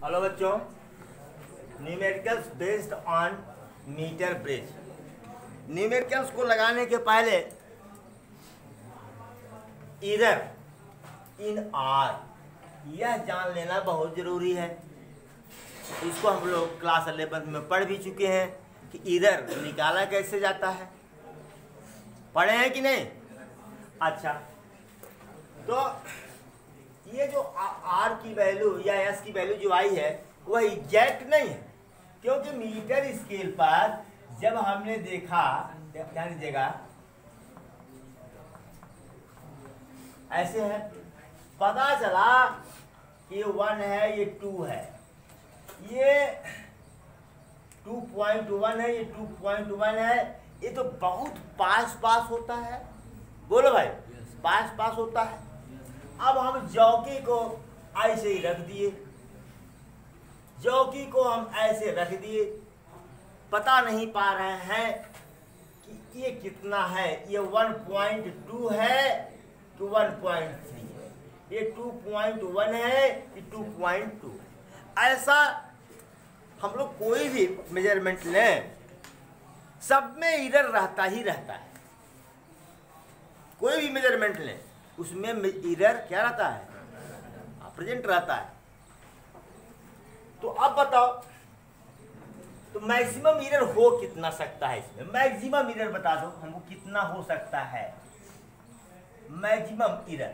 Hello बच्चों, numericals based on metre bridge. Numericals को लगाने के पहले इधर इन आर यह जान लेना बहुत ज़रूरी है। इसको हम लोग क्लास 11 में पढ़ भी चुके हैं कि इधर निकाला कैसे जाता है। पढ़े हैं कि नहीं? अच्छा, तो ये जो आर की वैल्यू या एस की वैल्यू जो आई है वह एग्जैक्ट नहीं है, क्योंकि मीटर स्केल पर जब हमने देखा, ध्यान दीजिएगा, ऐसे है, पता चला कि 1 है, ये 2 है, ये 2.1 है, ये 2.1 है, ये तो बहुत पास होता है। बोलो भाई, पास होता है। अब हम चौकी को ऐसे ही रख दिए, चौकी को हम ऐसे रख दिए, पता नहीं पा रहे हैं कि ये कितना है, ये 1.2 है कि 1.3 है, ये 2.1 है कि 2.2 है। ऐसा हम लोग कोई भी मेजरमेंट लें, सब में एरर रहता ही रहता है। कोई भी मेजरमेंट लें उसमें एरर क्या रहता है? प्रेजेंट रहता है। तो अब बताओ, तो मैक्सिमम एरर हो कितना सकता है इसमें? मैक्सिमम एरर बता दो हमको, कितना हो सकता है मैक्सिमम एरर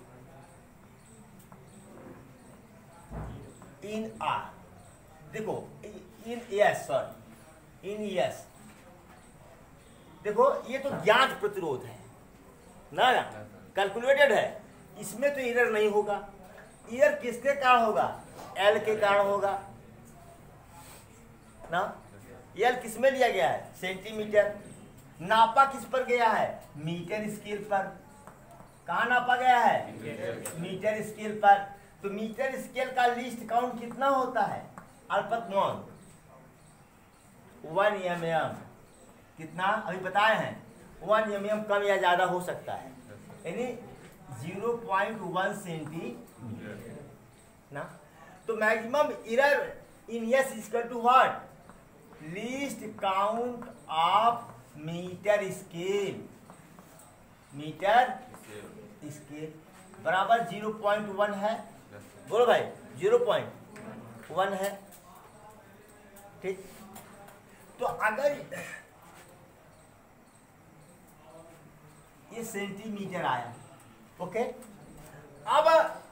इन आर? देखो, in S, sorry, in S, देखो ये तो ज्ञात प्रतिरोध है ना, कैलकुलेटेड है, इसमें तो एरर नहीं होगा। एरर किसके कारण होगा? एल के कारण होगा ना। एल किस में लिया गया है? सेंटीमीटर। नापा किस पर गया है? मीटर स्केल पर। कहाँ नापा गया है? मीटर स्केल पर। तो मीटर स्केल का लीस्ट काउंट कितना होता है? अल्पतमांक 1 mm। कितना अभी बताए हैं? 1 mm कम या ज्यादा हो सकता है, यानी 0.1 सेंटीमीटर ना। तो maximum error in S equal to what? Least count of metre scale. Metre scale बराबर 0.1 है। बोलो भाई, 0.1 है, ठीक। तो अगर ये सेंटीमीटर आया, ओके, अब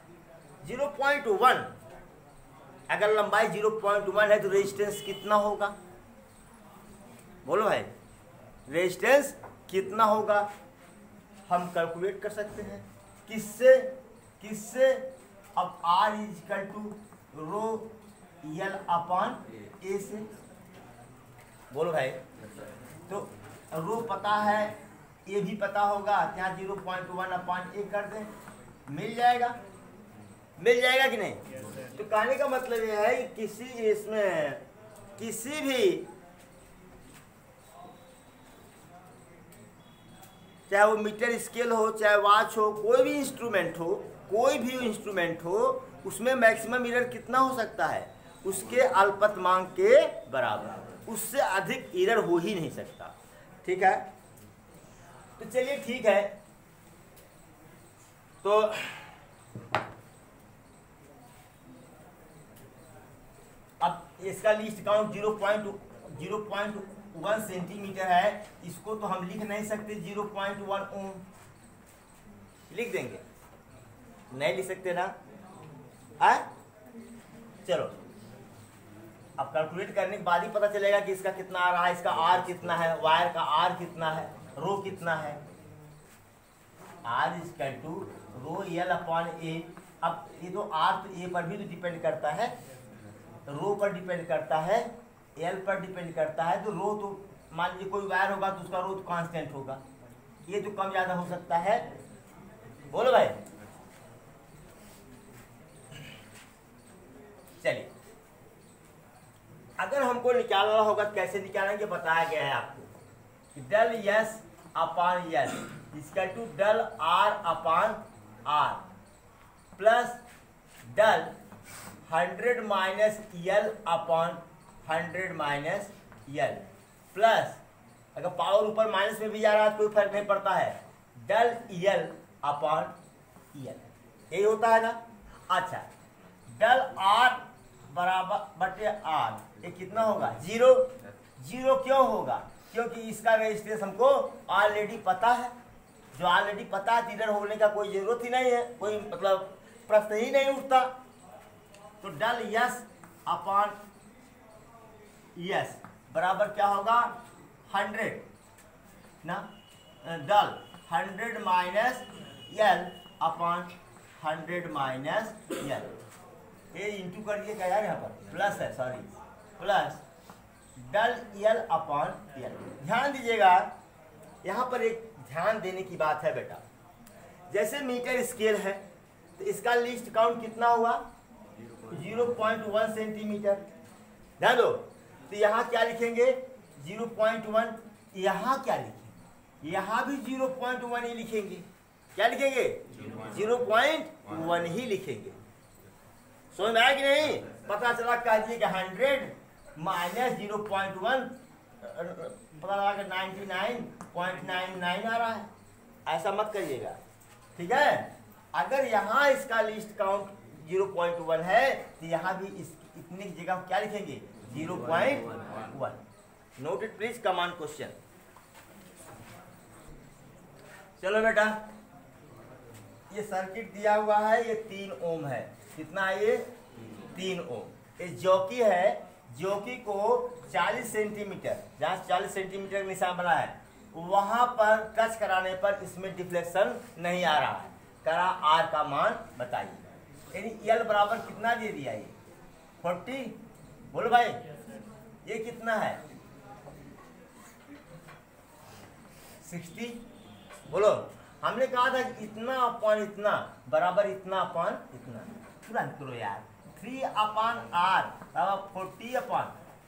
0.1, अगर लंबाई 0.1 है तो रेजिस्टेंस कितना होगा? बोलो भाई, रेजिस्टेंस कितना होगा? हम कैलकुलेट कर सकते हैं। किससे? अब R equal to rho L upon A से। बोलो भाई, तो रो पता है, ये भी पता होगा, यहाँ 0.1 अपॉन ए कर दें, मिल जाएगा कि नहीं? तो कहने का मतलब यह है कि किसी भी, चाहे वो मीटर स्केल हो, चाहे वॉच हो, कोई भी इंस्ट्रूमेंट हो, उसमें मैक्सिमम एरर कितना हो सकता है? उसके अल्पतमांक के बराबर। उससे अधिक एरर हो ही नहीं सकता, ठीक है। तो चलिए ठीक है, तो अब इसका लीस्ट काउंट 0.1 सेंटीमीटर है। इसको तो हम लिख नहीं सकते 0.1 ओम, लिख देंगे? नहीं लिख सकते ना, चलो, अब कैलकुलेट करने के बाद ही पता चलेगा कि इसका कितना आ रहा है, इसका आर कितना है, वायर का आर कितना है, रो कितना है। R equal to rho L upon A. अब ये तो आर तो ए पर भी तो डिपेंड करता है, रो पर डिपेंड करता है, एल पर डिपेंड करता है। तो रो तो मान लीजिए कोई वायर होगा तो उसका रो तो कांस्टेंट होगा, ये तो कम ज्यादा हो सकता है। बोलो भाई, चलिए, अगर हमको निकालना होगा तो कैसे निकालेंगे? बताया गया है आपको, del S upon S equal to del R upon R plus del 100 minus L upon 100 minus L plus, अगर पावर ऊपर माइनस में भी आ रहा है कोई फर्क नहीं पड़ता है, डल यल अपॉन यल, यही होता है ना। अच्छा, डल आर बराबर बटे आर, ये कितना होगा? 0। 0 क्यों होगा? क्योंकि इसका रेजिस्टेंस हमको ऑलरेडी पता है। जो ऑलरेडी पता है इधर होने का कोई जरूरत ही नहीं है, कोई मतलब प्रश्न ही नहीं उठता। तो डल यस अपॉन यस बराबर क्या होगा? 100 ना, del 100 minus L upon 100 minus L, ये इंटू करिए क्या यार, यहाँ पर प्लस है, sorry plus del L upon L. ध्यान दीजिएगा, यहाँ पर एक ध्यान देने की बात है बेटा। जैसे मीटर स्केल है तो इसका लीस्ट काउंट कितना हुआ? 0.1 सेंटीमीटर। ध्यान दो, तो यहाँ क्या लिखेंगे? 0.1। यहाँ क्या लिखेंगे? यहाँ भी 0.1 ही लिखेंगे। क्या लिखेंगे? 0.1 ही लिखेंगे। समझ में आया कि नहीं? पता चला कहिए कि 100 माइनस 0.1 पता लगा कि 99.99 आ रहा है। ऐसा मत करिएगा, ठीक है। अगर यहाँ इसका लिस्ट काउंट 0.1 है तो यहाँ भी इतनी की जगह क्या लिखेंगे? 0.1। Note it please, command question. चलो बेटा, ये सर्किट दिया हुआ है, ये 3 ओम है। कितना है ये? 3 ओम। ये जॉकी है, जॉकी को 40 सेंटीमीटर, जहाँ 40 सेंटीमीटर निशान बना है वहां पर टच कराने पर इसमें डिफ्लेक्शन नहीं आ रहा है। करा आर का मान बताइए। यानी एल बराबर कितना दे दिया? ये 40। बोलो भाई, ये कितना है? 60। बोलो, हमने कहा था कि इतना अपॉन इतना बराबर इतना अपॉन इतना। तुरंत करो यार, 3 अपॉन आर बराबर 40 अपॉन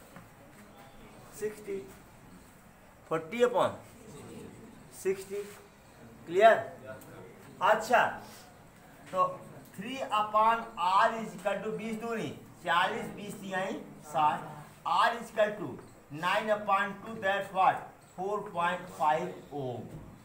60, 40 अपॉन 60। क्लियर? अच्छा, तो 3 upon R is equal to 20 दूनी 40, 20 तिहाई 60। R is equal to 9 upon 2, that's what? 4.5 ohm.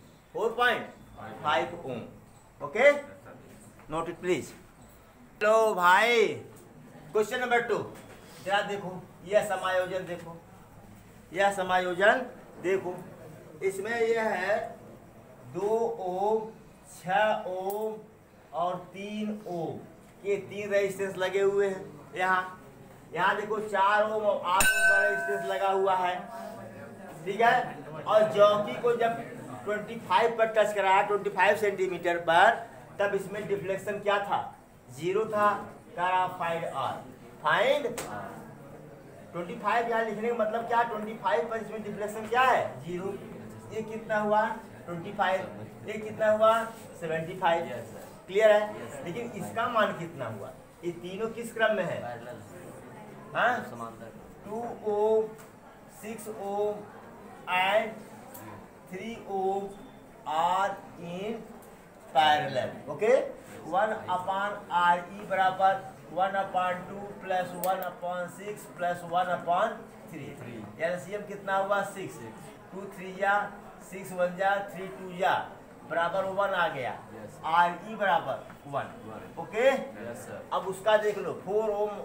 4.5 ohm. Okay, note it please. लो भाई, क्वेश्चन नंबर 2 जरा देखो, यह समायोजन देखो, यह समायोजन देखो। इसमें यह है 2 ओम, 6 ओम और 3 ओम, ये 3 रेजिस्टेंस लगे हुए हैं। यहाँ देखो 4 ओम और 8 ओम का रेजिस्टेंस लगा हुआ है, ठीक है। और जॉकी को जब 25 पर टच कराया, 25 सेंटीमीटर पर, तब इसमें डिफ्लेक्शन क्या था? 0 था। करा फाइंड आर, फाइंड 25। यहाँ लिखने का मतलब क्या? 25 पर इसमें डिफ्लेक्शन क्या है? 0। ये कितना हुआ? 25। ये कितना हुआ? 75। क्लियर है? लेकिन इसका मान कितना हुआ? ये तीनों किस क्रम में है? हाँ, 2 ohm, 6 ohm and 3 ohm R in parallel. Okay, 1 upon R E बराबर 1/2 प्लस 1/6 प्लस 1/3। एलसीएम कितना हुआ? 6। 2 3 जा, 6 1 जा, 3 2 जा, बराबर 1 आ गया। आर ई बराबर 1। ओके, अब उसका देख लो। 4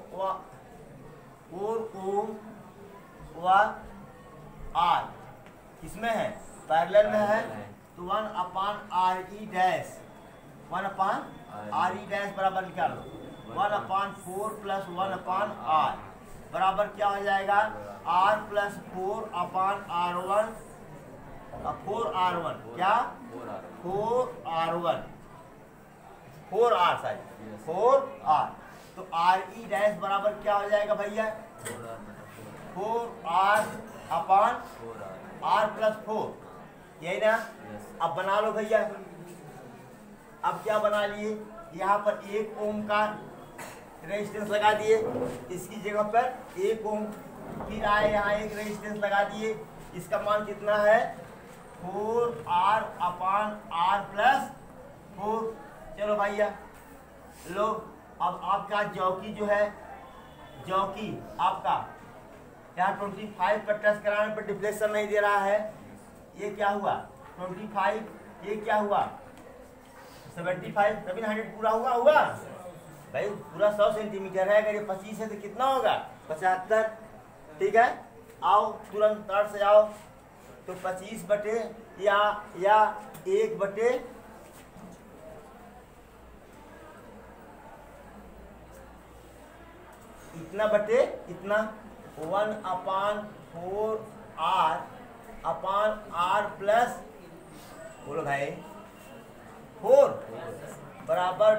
ओम व आर किसमें है? पैरेलल में है। तो 1 upon R E dash, 1 upon R E dash बराबर क्या लो? 1/4 प्लस 1 आर बराबर क्या हो जाएगा? Are plus 4 upon R1, 4R1 क्या? 4R1, 4R side 4R। तो आर ई डैश बराबर क्या हो जाएगा भैया? 4R अपॉन R प्लस 4, यही ना? अब बना लो भैया। अब क्या बना लिए? यहाँ पर 1 ओम का रेजिस्टेंस लगा दिए, इसकी जगह पर 1 ओम, फिर आए यहाँ एक रेजिस्टेंस लगा दिए। इसका मान कितना है? 4R upon R plus 4। चलो भैया लो, अब आपका जॉकी जो है जो कि आपका यहाँ 25 पर टच कराने पर डिफ्लेक्शन नहीं दे रहा है। ये क्या हुआ 25, ये क्या हुआ 75, कभी 100 पूरा हुआ भाई, पूरा 100 सेंटीमीटर है। अगर ये 25 है तो कितना होगा 75। ठीक है, आओ तुरंत तर्क से आओ। तो 25 बटे या 1 बटे इतना बटे इतना 1/4 r अपान r प्लस बोलो भाई 4 बराबर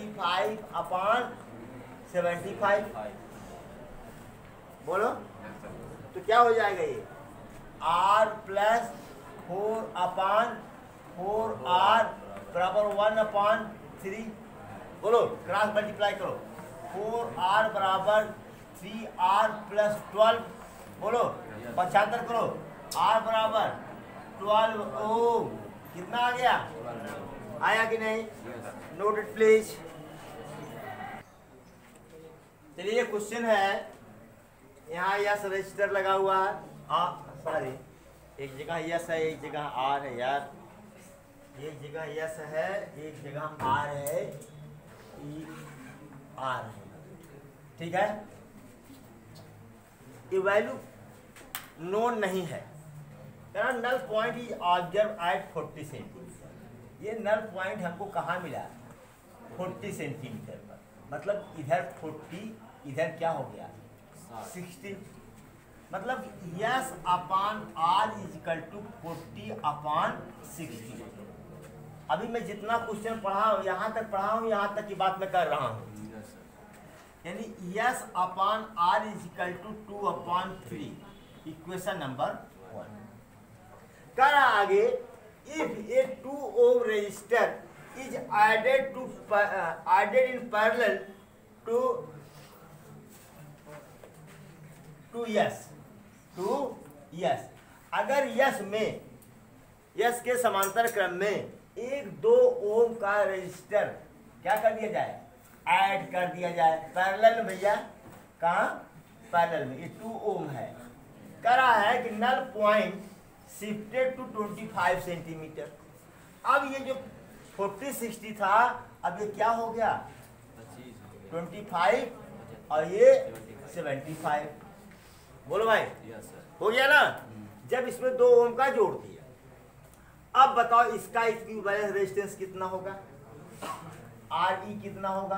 25/75। बोलो तो क्या हो जाएगा ये r प्लस 4/4r बराबर 1/3। बोलो क्रॉस मल्टीप्लाई करो, 4r बराबर 3r प्लस 12। बोलो 75 करो, r बराबर 12 ओम। कितना आ गया, आया कि नहीं? Note it please. चलिए क्वेश्चन है, यहाँ यस रजिस्टर लगा हुआ है, सॉरी एक जगह यस है एक जगह आर है यार, एक जगह यस है एक जगह आर है, आर है। ठीक है, ये वैल्यू नोन नहीं है। Null point is observe at 40 centimetre. ये नल पॉइंट हमको कहाँ मिला 40 सेंटीमीटर पर, मतलब इधर 40 इधर क्या हो गया 60, मतलब S upon R is equal to 40/60। अभी मैं जितना क्वेश्चन पढ़ा हूँ यहाँ तक पढ़ा हूँ, यहाँ तक की बात मैं कर रहा हूँ। यानी S upon R is equal to 2/3, equation number 1। कर आगे if a 2 ohm resistor is added in parallel to yes, अगर यस में यस के समांतर क्रम में एक 2 ओम का रेजिस्टर क्या कर दिया जाए, ऐड कर दिया जाए पैरेलल में। भैया कहाँ पैरेलल में, ये 2 ओम है। करा है कि null point shifted to 25 centimetre. अब ये जो 40-60 था, अब ये क्या हो गया 25 और ये 75। बोलो भाई हो गया ना, जब इसमें 2 ओम का जोड़ दिया। अब बताओ इसका इक्विवेलेंट रेजिस्टेंस कितना होगा, RE कितना होगा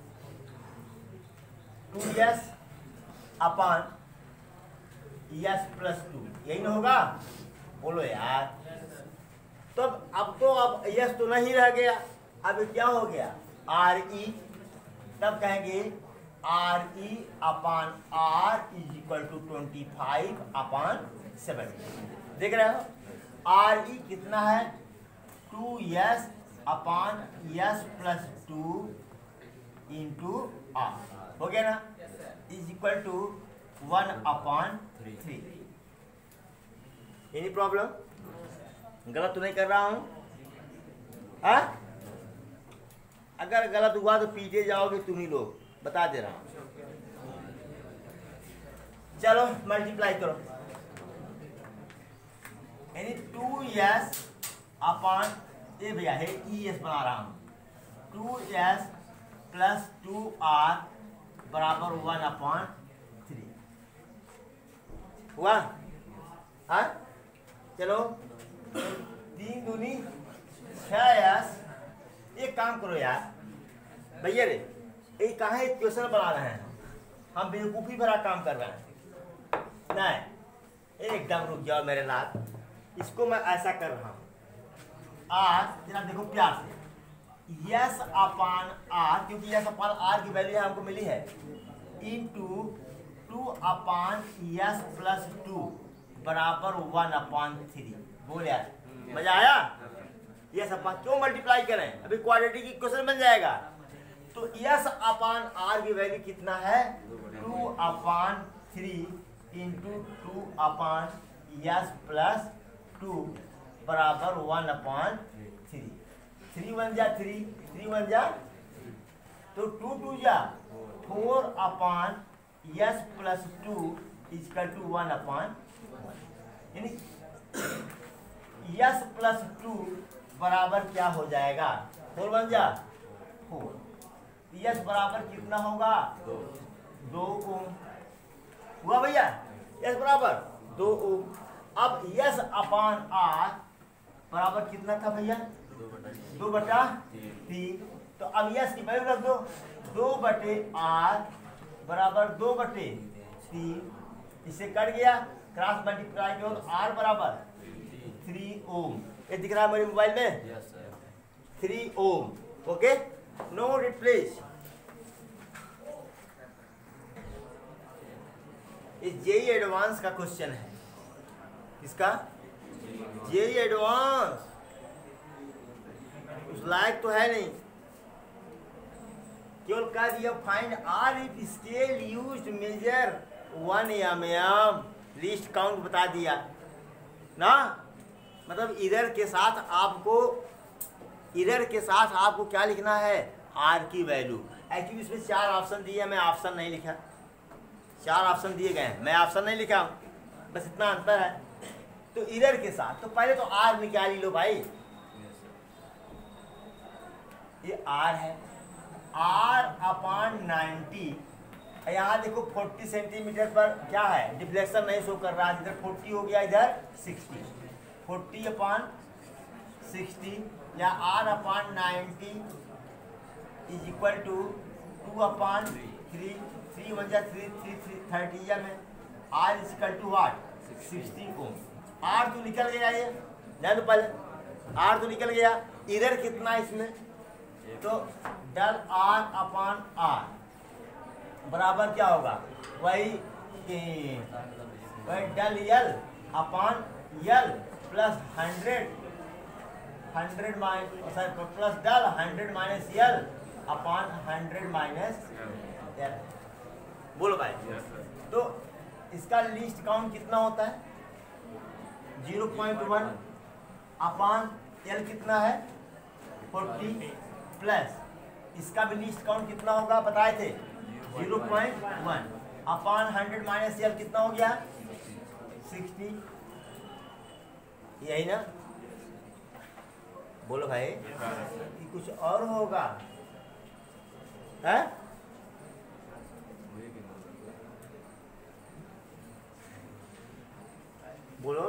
2s अपान s प्लस 2, यही ना होगा। बोलो यार, तो अब यस तो नहीं रह गया, अब क्या हो गया RE। तब कहेंगे RE upon R is equal to 25/70। देख रहे हो RE कितना है 2s upon s plus 2 into R, हो गया ना, is equal to 1/3। Any problem? गलत तो नहीं कर रहा हूं? हाँ, अगर गलत हुआ तो पीछे जाओगे तुम ही लोग, बता दे रहा हूं। चलो मल्टीप्लाई करो, यानी 2s अपान ये भैया है ES बना रहा हूं, 2s प्लस 2R बराबर 1/3 हुआ। हाँ चलो 3 दूनी 6s। एक काम करो यार भैया रे, ये कहाँ इक्वेशन बना रहे हैं, हम बेवकूफ़ी भरा काम कर रहे हैं। नहीं, एकदम रुक जाओ मेरे लाल, इसको मैं ऐसा कर रहा हूँ। आज जरा देखो प्यार से, यस अपान आर, क्योंकि यस अपान आर की वैल्यू हमको मिली है, इंटू 2/s प्लस 2 बराबर 1/3। बोल यार मजा आया? यस अपान क्यों मल्टीप्लाई करें, अभी क्वाड्रेटिक इक्वेशन बन जाएगा। तो यस अपान आर की वैल्यू कितना है 2/3 इंटू 2/s प्लस 2 बराबर 1/3। 3 1 जा 3 1 जा, तो 2 2 जा 4/3 यस प्लस 2 इजकल टू 1/1, यानी यस प्लस 2 बराबर क्या हो जाएगा? 4 बन जा 4। यस बराबर कितना होगा? 2 ओम हुआ भैया। यस बराबर 2 ओम। अब यस अपान आर बराबर कितना था भैया? 2/3। तो अब यस की वैल्यू रख दो, 2/r बराबर 2/3। इससे कट गया, क्रॉस मल्टीप्लाई करो तो r बराबर 3 ओम। ये दिख रहा है मेरे मोबाइल में? 3 ohm. Okay, note it please. ये जेई एडवांस का क्वेश्चन है। किसका? JEE advance. उस लायक तो है नहीं, केवल कह दिया find R if scale used measure 1 mm, least count बता दिया ना। मतलब इधर के साथ आपको क्या लिखना है? आर की वैल्यू। एक्चुअली इसमें 4 ऑप्शन दिए, मैं ऑप्शन नहीं लिखा। 4 ऑप्शन दिए गए हैं, मैं ऑप्शन नहीं लिखा, बस इतना अंतर है। तो इधर के साथ तो पहले तो आर निकाल लो भाई। ये आर है, R/90। यहाँ देखो 40 सेंटीमीटर पर क्या है? डिफ्लेक्शन नहीं शो कर रहा। इधर 40 हो गया, इधर 60। 40/60 या R/90 इज इक्वल टू 2/3। 3 1 जा 3 30 में R is equal to what? 60 ohm. R तो निकल गया, ये जान दो पहले। R तो निकल गया। इधर कितना है इसमें? तो del R/R बराबर क्या होगा? वही del L/L plus 100 plus del 100 minus L/100 minus L। बोलो भाई। तो इसका लीस्ट काउंट कितना होता है? 0.1 अपान L कितना है? 40 प्लस इसका भी लीस्ट काउंट कितना होगा बताए थे? 0.1 अपान 100 माइनस L कितना हो गया? 60। यही ना? बोलो भाई। कि कुछ और होगा है? बोलो।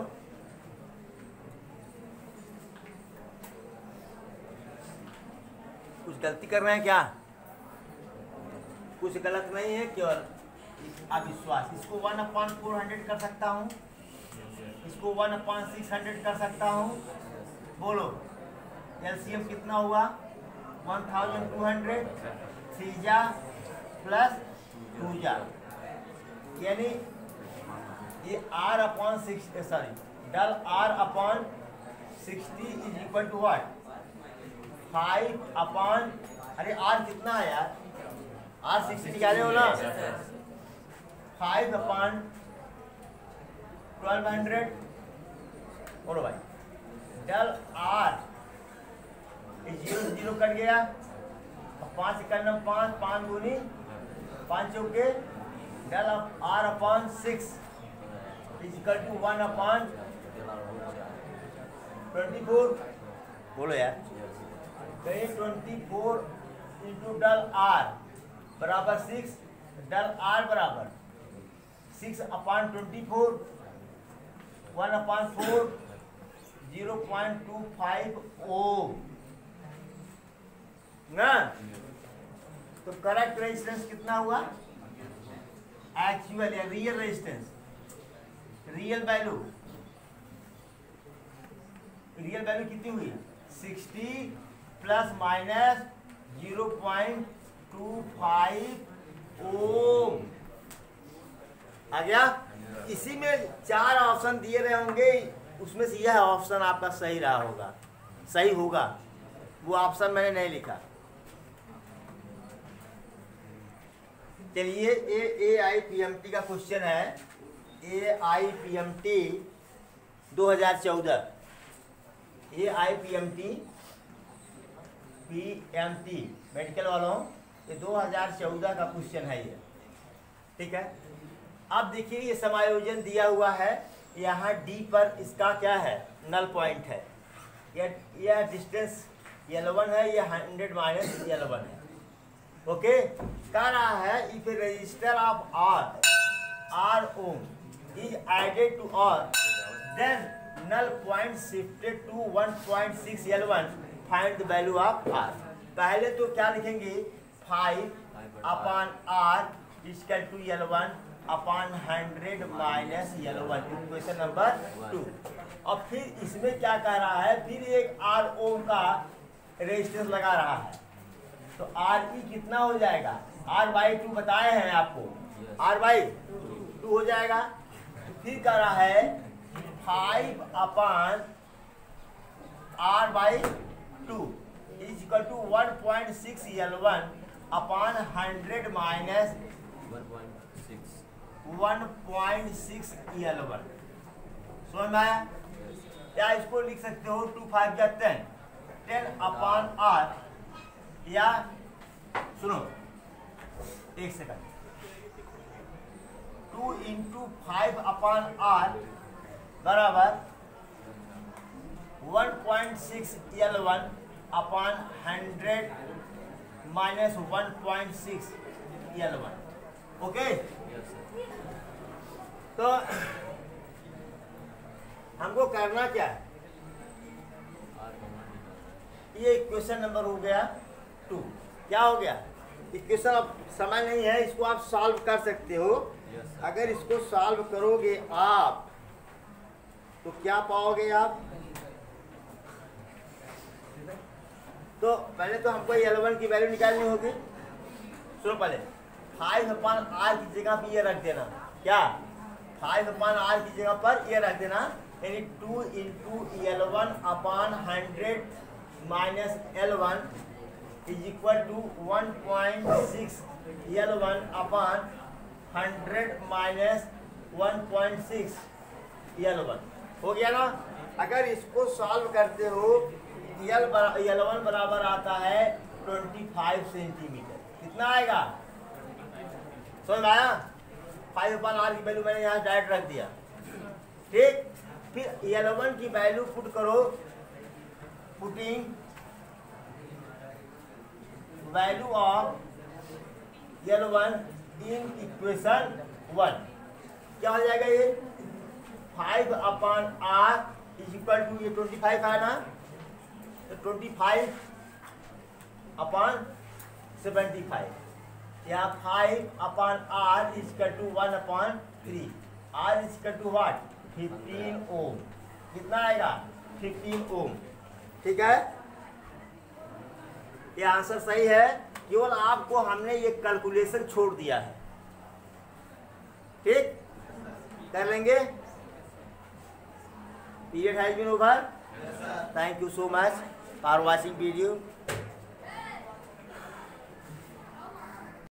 कुछ गलती कर रहे हैं क्या? कुछ गलत नहीं है, केवल अविश्वास। इसको 1/400 कर सकता हूँ, इसको 1/600 कर सकता हूँ। बोलो एलसीएम कितना हुआ? 1200। 3 जा प्लस 2 जा, यानी ये R/60 sorry del R/60 is equal to what? 5 अरे R कितना है यार? R 60 निकाले हो ना? 5/1200। बोलो भाई। del R 0 से 0 कट गया, 5 इक्यानवे 5 5 दूनी 5 चौके del R/6 is equal to 1/24। बोलो यार। 24 इंटू del R बराबर 6, del R बराबर 6/24 1/4 0.25 ओम ना। तो करेक्ट रेजिस्टेंस कितना हुआ? एक्चुअल या रियल रेजिस्टेंस, रियल वैल्यू कितनी हुई? 60 प्लस माइनस 0.25 ओम आ गया। इसी में 4 ऑप्शन दिए रहे होंगे, उसमें से यह ऑप्शन आपका सही रहा होगा, सही होगा। वो ऑप्शन मैंने नहीं लिखा। चलिए AIPMT का क्वेश्चन है। AIPMT 2014। AIPMT मेडिकल वालों, ये 2014 का क्वेश्चन है ये। ठीक है। अब देखिए ये समायोजन दिया हुआ है, यहाँ डी पर इसका क्या है, नल पॉइंट है। यह डिस्टेंस L1 है, यह 100 माइनस L1 है। ओके, कह रहा है if resistor of R ohm is added to R then null point shifted to 1.6 L1, find the value of R। पहले तो क्या लिखेंगे, 5/R equal to L1 upon 100 minus L1, equation number 2। और फिर इसमें क्या कह रहा है, फिर एक R ओम का रेजिस्टेंस लगा रहा है, तो RE कितना हो जाएगा, R/2 बताए हैं आपको, R/2 हो जाएगा। फिर कह रहा है 5/R/2 is equal to 1.6 L1 upon 100 minus 1.6 L1। समझ में आया? या इसको लिख सकते हो 2 5 या 10/R, या सुनो एक सेकंड, 2 × 5/R बराबर 1.6 L1 upon 100 minus 1.6 L1। Okay, तो हमको करना क्या है, ये इक्वेशन नंबर हो गया 2। क्या हो गया, इक्वेशन अब समय नहीं है, इसको आप सॉल्व कर सकते हो। अगर इसको सॉल्व करोगे आप तो क्या पाओगे आप, तो पहले तो हमको L1 की वैल्यू निकालनी होगी। सुनो पहले 5/R की जगह पर ये रख देना, क्या 5/R की जगह पर ये रख देना, यानी 2 × L1 upon 100 minus L1 is equal to 1.6 L1 upon 100 minus 1.6 L1। हो गया ना। अगर इसको सॉल्व करते हो, L1 बराबर आता है 25 सेंटीमीटर। कितना आएगा, समझ आया? 5/R की वैल्यू मैंने यहाँ डायरेक्ट रख दिया, ठीक। फिर L1 की वैल्यू पुट करो, putting value of L1 in equation 1, क्या हो जाएगा, ये 5/R इज इक्वल टू, ये 25 है ना, तो 25/75, या 5/R is equal to 1/3, R is equal to what, 15 ohm. कितना आएगा, 15 ओम। ठीक है, ये आंसर सही है, केवल आपको हमने ये कैलकुलेशन छोड़ दिया है। ठीक, कर लेंगे। Period has been over. Thank you so much for watching video.